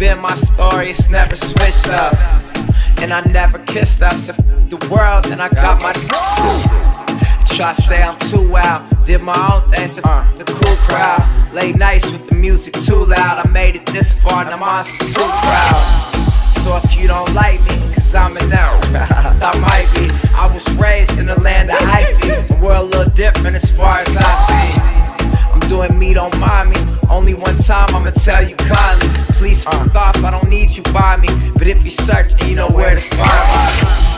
been my story, it's never switched up. And I never kissed up, so f the world, and I got my try to say I'm too wild, did my own thing, so the cool crowd. Late nights with the music too loud, I made it this far, now I'm too proud. So if you don't like me, cause I'm an out, I might be. I was raised in the land of hyphy, and we're a little different as far as I see. I'm doing me, don't mind me. Only one time I'ma tell you kindly, please fuck off, I don't need you by me. But if you search, you know where to find me.